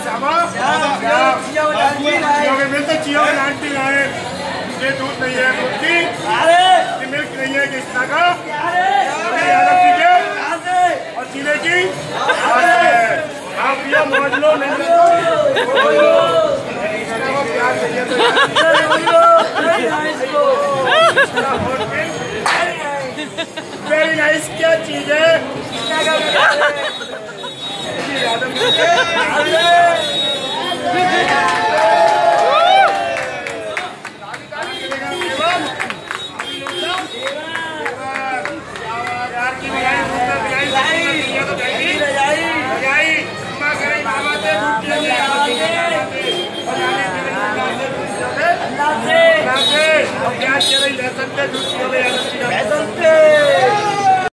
मिलते चियो आंटी लाए, ये दूध नहीं है, दूध की मिल्क नहीं है, किसका का और चीले की आप ये मौज लो, नहीं वेरी नाइस। क्या चीज है क्या